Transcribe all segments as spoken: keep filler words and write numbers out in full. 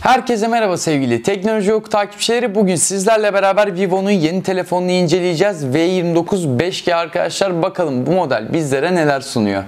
Herkese merhaba sevgili Teknoloji Oku takipçileri. Bugün sizlerle beraber Vivo'nun yeni telefonunu inceleyeceğiz. V yirmi dokuz beş G arkadaşlar. Bakalım bu model bizlere neler sunuyor.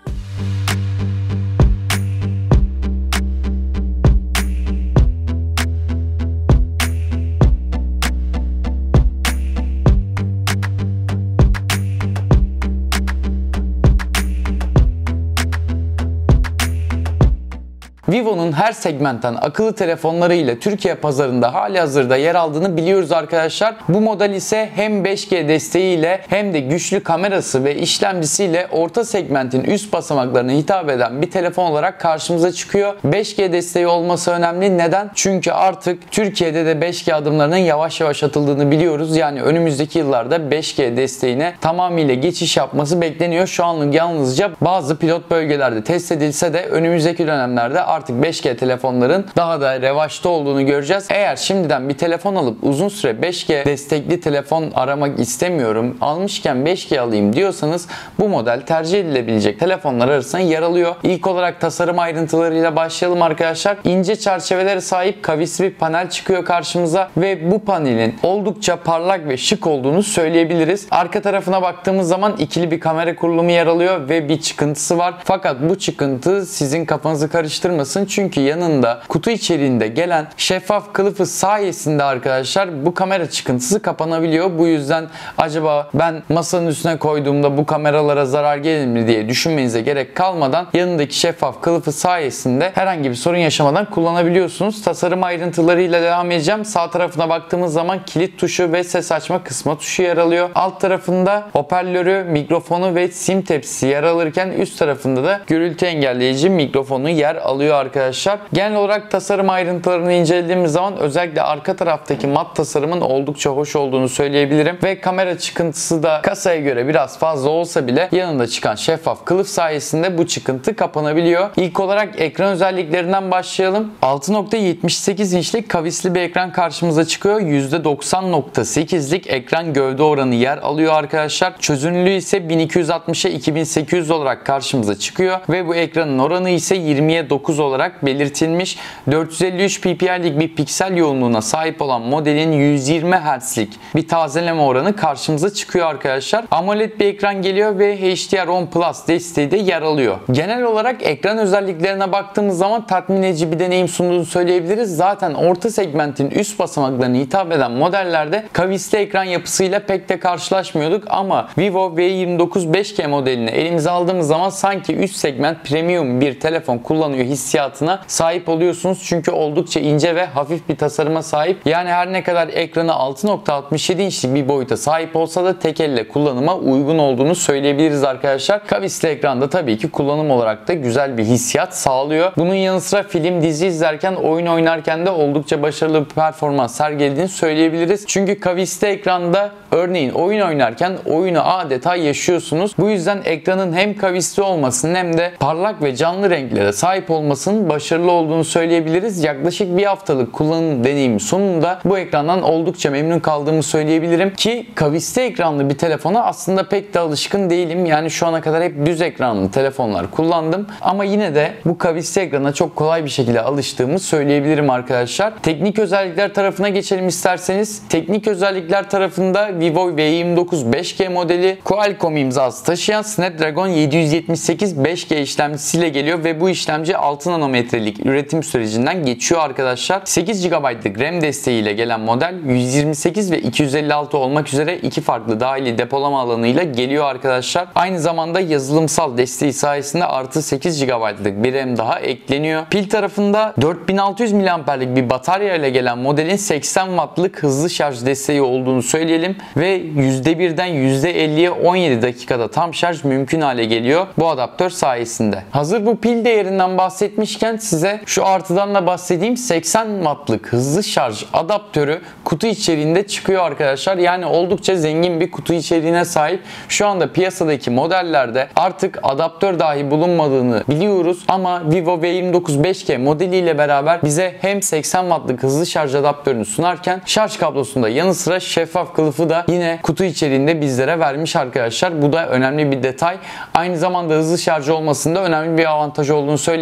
Vivo'nun her segmentten akıllı telefonları ile Türkiye pazarında halihazırda yer aldığını biliyoruz arkadaşlar. Bu model ise hem beş G desteğiyle hem de güçlü kamerası ve işlemcisiyle orta segmentin üst basamaklarına hitap eden bir telefon olarak karşımıza çıkıyor. beş G desteği olması önemli. Neden? Çünkü artık Türkiye'de de beş G adımlarının yavaş yavaş atıldığını biliyoruz. Yani önümüzdeki yıllarda beş G desteğine tamamıyla geçiş yapması bekleniyor. Şu anlık yalnızca bazı pilot bölgelerde test edilse de önümüzdeki dönemlerde artık beş G telefonların daha da revaçta olduğunu göreceğiz. Eğer şimdiden bir telefon alıp uzun süre beş G destekli telefon aramak istemiyorum, almışken beş G alayım diyorsanız bu model tercih edilebilecek telefonlar arasında yer alıyor. İlk olarak tasarım ayrıntılarıyla başlayalım arkadaşlar. İnce çerçevelere sahip kavisli bir panel çıkıyor karşımıza ve bu panelin oldukça parlak ve şık olduğunu söyleyebiliriz. Arka tarafına baktığımız zaman ikili bir kamera kurulumu yer alıyor ve bir çıkıntısı var. Fakat bu çıkıntı sizin kafanızı karıştırmasın. Çünkü yanında kutu içeriğinde gelen şeffaf kılıfı sayesinde arkadaşlar bu kamera çıkıntısı kapanabiliyor. Bu yüzden acaba ben masanın üstüne koyduğumda bu kameralara zarar gelir mi diye düşünmenize gerek kalmadan yanındaki şeffaf kılıfı sayesinde herhangi bir sorun yaşamadan kullanabiliyorsunuz. Tasarım ayrıntılarıyla devam edeceğim. Sağ tarafına baktığımız zaman kilit tuşu ve ses açma kısma tuşu yer alıyor. Alt tarafında hoparlörü, mikrofonu ve sim tepsisi yer alırken üst tarafında da gürültü engelleyici mikrofonu yer alıyor arkadaşlar. Genel olarak tasarım ayrıntılarını incelediğimiz zaman özellikle arka taraftaki mat tasarımın oldukça hoş olduğunu söyleyebilirim ve kamera çıkıntısı da kasaya göre biraz fazla olsa bile yanında çıkan şeffaf kılıf sayesinde bu çıkıntı kapanabiliyor. İlk olarak ekran özelliklerinden başlayalım. altı nokta yetmiş sekiz inçlik kavisli bir ekran karşımıza çıkıyor. yüzde doksan nokta sekizlik ekran gövde oranı yer alıyor arkadaşlar. Çözünürlüğü ise bin iki yüz altmışa iki bin sekiz yüz olarak karşımıza çıkıyor ve bu ekranın oranı ise yirmiye dokuz olarak belirtilmiş. dört yüz elli üç ppi'lik bir piksel yoğunluğuna sahip olan modelin yüz yirmi hertzlik bir tazeleme oranı karşımıza çıkıyor arkadaşlar. AMOLED bir ekran geliyor ve H D R on Plus desteği de yer alıyor. Genel olarak ekran özelliklerine baktığımız zaman tatmin edici bir deneyim sunduğunu söyleyebiliriz. Zaten orta segmentin üst basamaklarına hitap eden modellerde kavisli ekran yapısıyla pek de karşılaşmıyorduk ama Vivo V yirmi dokuz beş G modelini elimize aldığımız zaman sanki üst segment premium bir telefon kullanıyor hissiyatına sahip oluyorsunuz. Çünkü oldukça ince ve hafif bir tasarıma sahip. Yani her ne kadar ekranı altı nokta altmış yedi inçlik bir boyuta sahip olsa da tek elle kullanıma uygun olduğunu söyleyebiliriz arkadaşlar. Kavisli ekranda tabii ki kullanım olarak da güzel bir hissiyat sağlıyor. Bunun yanı sıra film, dizi izlerken, oyun oynarken de oldukça başarılı bir performans sergilediğini söyleyebiliriz. Çünkü kavisli ekranda örneğin oyun oynarken oyunu adeta yaşıyorsunuz. Bu yüzden ekranın hem kavisli olmasının hem de parlak ve canlı renklere sahip olmasının başarılı olduğunu söyleyebiliriz. Yaklaşık bir haftalık kullanım deneyimi sonunda bu ekrandan oldukça memnun kaldığımı söyleyebilirim ki kavisli ekranlı bir telefona aslında pek de alışkın değilim. Yani şu ana kadar hep düz ekranlı telefonlar kullandım ama yine de bu kavisli ekrana çok kolay bir şekilde alıştığımı söyleyebilirim arkadaşlar. Teknik özellikler tarafına geçelim isterseniz. Teknik özellikler tarafında Vivo V yirmi dokuz beş G modeli Qualcomm imzası taşıyan Snapdragon yedi yüz yetmiş sekiz beş G işlemcisiyle geliyor ve bu işlemci altı nanometrelik üretim sürecinden geçiyor arkadaşlar. sekiz gigabaytlık RAM desteğiyle gelen model yüz yirmi sekiz ve iki yüz elli altı olmak üzere iki farklı dahili depolama alanıyla geliyor arkadaşlar. Aynı zamanda yazılımsal desteği sayesinde artı sekiz gigabaytlık bir RAM daha ekleniyor. Pil tarafında dört bin altı yüz miliamperlik bir batarya ile gelen modelin seksen wattlık hızlı şarj desteği olduğunu söyleyelim ve yüzde birden yüzde elliye on yedi dakikada tam şarj mümkün hale geliyor bu adaptör sayesinde. Hazır bu pil değerinden bahsetmişken size şu artıdan da bahsedeyim. seksen wattlık hızlı şarj adaptörü kutu içeriğinde çıkıyor arkadaşlar. Yani oldukça zengin bir kutu içeriğine sahip. Şu anda piyasadaki modellerde artık adaptör dahi bulunmadığını biliyoruz ama Vivo V yirmi dokuz beş G modeliyle beraber bize hem seksen wattlık hızlı şarj adaptörünü sunarken şarj kablosunda yanı sıra şeffaf kılıfı da yine kutu içeriğinde bizlere vermiş arkadaşlar. Bu da önemli bir detay. Aynı zamanda hızlı şarj olmasında önemli bir avantaj olduğunu söyleyebiliriz.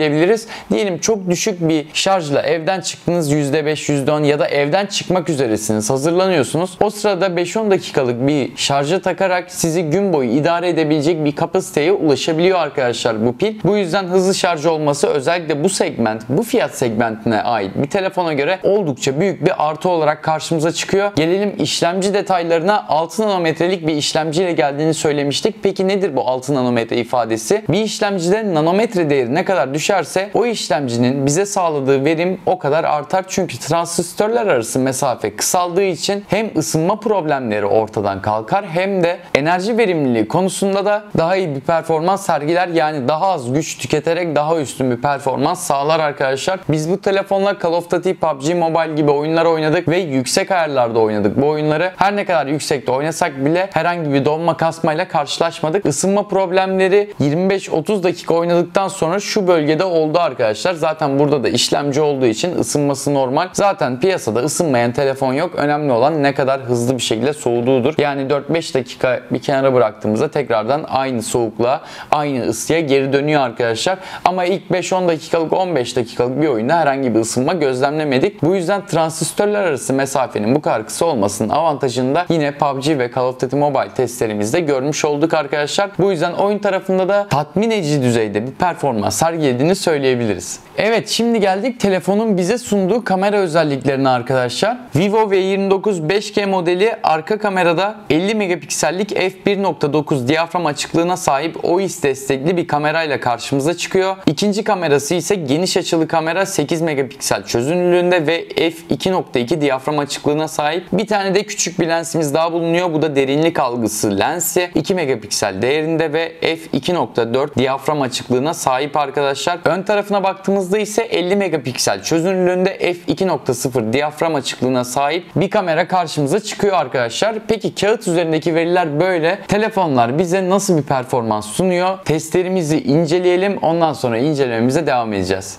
söyleyebiliriz. Diyelim çok düşük bir şarjla evden çıktınız, yüzde beş yüzde on ya da evden çıkmak üzeresiniz, hazırlanıyorsunuz. O sırada beş on dakikalık bir şarja takarak sizi gün boyu idare edebilecek bir kapasiteye ulaşabiliyor arkadaşlar bu pil. Bu yüzden hızlı şarj olması özellikle bu segment, bu fiyat segmentine ait bir telefona göre oldukça büyük bir artı olarak karşımıza çıkıyor. Gelelim işlemci detaylarına. altı nanometrelik bir işlemciyle geldiğini söylemiştik. Peki nedir bu altı nanometre ifadesi? Bir işlemcide nanometre değeri ne kadar düşerse o işlemcinin bize sağladığı verim o kadar artar. Çünkü transistörler arası mesafe kısaldığı için hem ısınma problemleri ortadan kalkar hem de enerji verimliliği konusunda da daha iyi bir performans sergiler. Yani daha az güç tüketerek daha üstün bir performans sağlar arkadaşlar. Biz bu telefonla Call of Duty, P U B G Mobile gibi oyunlar oynadık ve yüksek ayarlarda oynadık bu oyunları. Her ne kadar yüksekte oynasak bile herhangi bir donma kasmayla karşılaşmadık. Isınma problemleri yirmi beş otuz dakika oynadıktan sonra şu bölgede oldu arkadaşlar. Zaten burada da işlemci olduğu için ısınması normal. Zaten piyasada ısınmayan telefon yok. Önemli olan ne kadar hızlı bir şekilde soğuduğudur. Yani dört beş dakika bir kenara bıraktığımızda tekrardan aynı soğukluğa, aynı ısıya geri dönüyor arkadaşlar. Ama ilk beş on dakikalık, on beş dakikalık bir oyunda herhangi bir ısınma gözlemlemedik. Bu yüzden transistörler arası mesafenin bu kadar kısa olmasının avantajını da yine P U B G ve Call of Duty Mobile testlerimizde görmüş olduk arkadaşlar. Bu yüzden oyun tarafında da tatmin edici düzeyde bir performans sergilediğini söyleyebiliriz. Evet, şimdi geldik telefonun bize sunduğu kamera özelliklerine arkadaşlar. Vivo V yirmi dokuz beş G modeli arka kamerada elli megapiksellik f bir nokta dokuz diyafram açıklığına sahip O I S destekli bir kamerayla karşımıza çıkıyor. İkinci kamerası ise geniş açılı kamera, sekiz megapiksel çözünürlüğünde ve f iki nokta iki diyafram açıklığına sahip. Bir tane de küçük bir lensimiz daha bulunuyor. Bu da derinlik algısı lensi. iki megapiksel değerinde ve f iki nokta dört diyafram açıklığına sahip arkadaşlar. Ön tarafına baktığımızda ise elli megapiksel çözünürlüğünde f iki nokta sıfır diyafram açıklığına sahip bir kamera karşımıza çıkıyor arkadaşlar. Peki kağıt üzerindeki veriler böyle. Telefonlar bize nasıl bir performans sunuyor? Testlerimizi inceleyelim. Ondan sonra incelememize devam edeceğiz.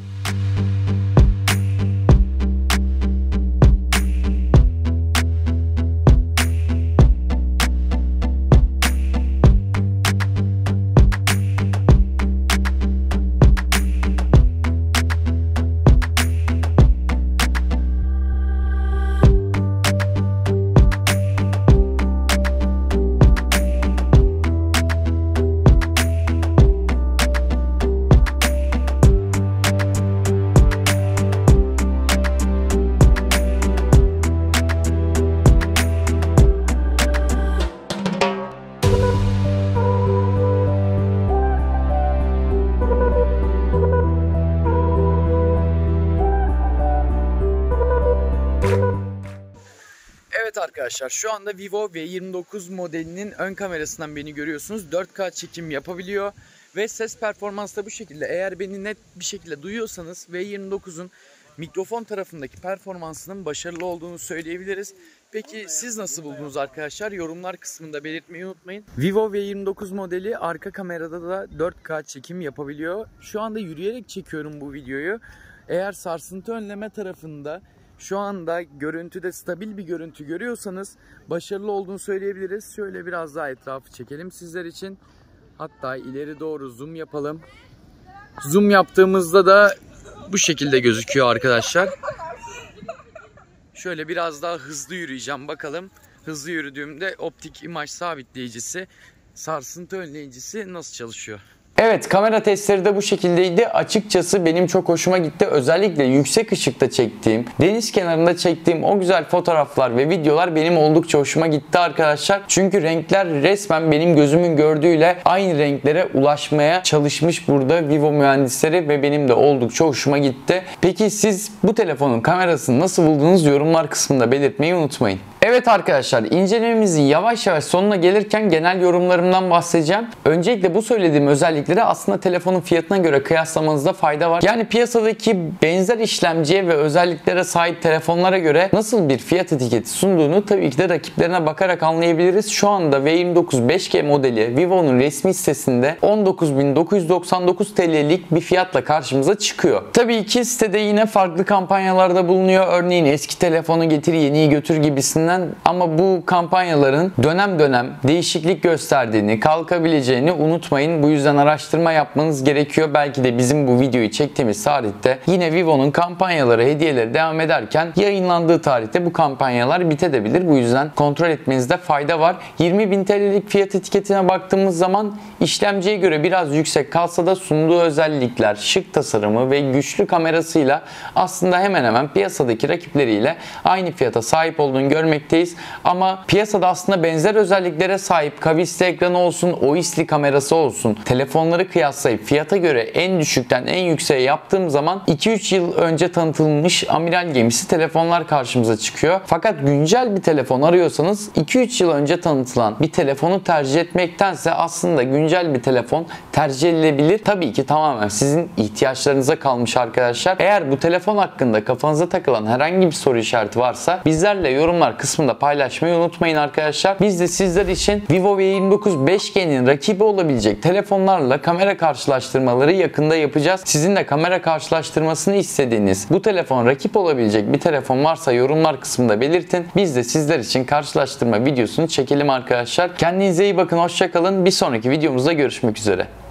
Evet arkadaşlar, şu anda Vivo V yirmi dokuz modelinin ön kamerasından beni görüyorsunuz. dört K çekim yapabiliyor ve ses performansı da bu şekilde. Eğer beni net bir şekilde duyuyorsanız V yirmi dokuzun mikrofon tarafındaki performansının başarılı olduğunu söyleyebiliriz. Peki siz nasıl buldunuz arkadaşlar? Yorumlar kısmında belirtmeyi unutmayın. Vivo V yirmi dokuz modeli arka kamerada da dört K çekim yapabiliyor. Şu anda yürüyerek çekiyorum bu videoyu. Eğer sarsıntı önleme tarafında şu anda görüntüde stabil bir görüntü görüyorsanız başarılı olduğunu söyleyebiliriz. Şöyle biraz daha etrafı çekelim sizler için. Hatta ileri doğru zoom yapalım. Zoom yaptığımızda da bu şekilde gözüküyor arkadaşlar. Şöyle biraz daha hızlı yürüyeceğim bakalım. Hızlı yürüdüğümde optik imaj sabitleyicisi, sarsıntı önleyicisi nasıl çalışıyor? Evet, kamera testleri de bu şekildeydi. Açıkçası benim çok hoşuma gitti. Özellikle yüksek ışıkta çektiğim, deniz kenarında çektiğim o güzel fotoğraflar ve videolar benim oldukça hoşuma gitti arkadaşlar. Çünkü renkler resmen benim gözümün gördüğüyle aynı renklere ulaşmaya çalışmış burada Vivo mühendisleri ve benim de oldukça hoşuma gitti. Peki siz bu telefonun kamerasını nasıl buldunuz? Yorumlar kısmında belirtmeyi unutmayın. Evet arkadaşlar, incelememizin yavaş yavaş sonuna gelirken genel yorumlarımdan bahsedeceğim. Öncelikle bu söylediğim özellikleri aslında telefonun fiyatına göre kıyaslamanızda fayda var. Yani piyasadaki benzer işlemciye ve özelliklere sahip telefonlara göre nasıl bir fiyat etiketi sunduğunu tabii ki de rakiplerine bakarak anlayabiliriz. Şu anda V yirmi dokuz beş G modeli Vivo'nun resmi sitesinde on dokuz bin dokuz yüz doksan dokuz T L'lik bir fiyatla karşımıza çıkıyor. Tabii ki sitede yine farklı kampanyalarda bulunuyor. Örneğin eski telefonu getir yeniyi götür gibisinden. Ama bu kampanyaların dönem dönem değişiklik gösterdiğini, kalkabileceğini unutmayın. Bu yüzden araştırın. araştırma yapmanız gerekiyor. Belki de bizim bu videoyu çektiğimiz tarihte yine Vivo'nun kampanyaları, hediyeleri devam ederken yayınlandığı tarihte bu kampanyalar bitebilir. Bu yüzden kontrol etmenizde fayda var. yirmi bin T L'lik fiyat etiketine baktığımız zaman işlemciye göre biraz yüksek kalsa da sunduğu özellikler, şık tasarımı ve güçlü kamerasıyla aslında hemen hemen piyasadaki rakipleriyle aynı fiyata sahip olduğunu görmekteyiz. Ama piyasada aslında benzer özelliklere sahip kavisli ekranı olsun, O I S'li kamerası olsun, telefonları kıyaslayıp fiyata göre en düşükten en yükseğe yaptığım zaman iki üç yıl önce tanıtılmış amiral gemisi telefonlar karşımıza çıkıyor. Fakat güncel bir telefon arıyorsanız iki üç yıl önce tanıtılan bir telefonu tercih etmektense aslında güncel bir telefon tercih edilebilir. Tabii ki tamamen sizin ihtiyaçlarınıza kalmış arkadaşlar. Eğer bu telefon hakkında kafanıza takılan herhangi bir soru işareti varsa bizlerle yorumlar kısmında paylaşmayı unutmayın arkadaşlar. Biz de sizler için Vivo V yirmi dokuz beş G'nin rakibi olabilecek telefonlarla kamera karşılaştırmaları yakında yapacağız. Sizin de kamera karşılaştırmasını istediğiniz, bu telefon rakip olabilecek bir telefon varsa yorumlar kısmında belirtin. Biz de sizler için karşılaştırma videosunu çekelim arkadaşlar. Kendinize iyi bakın, hoşça kalın. Bir sonraki videomuzda görüşmek üzere.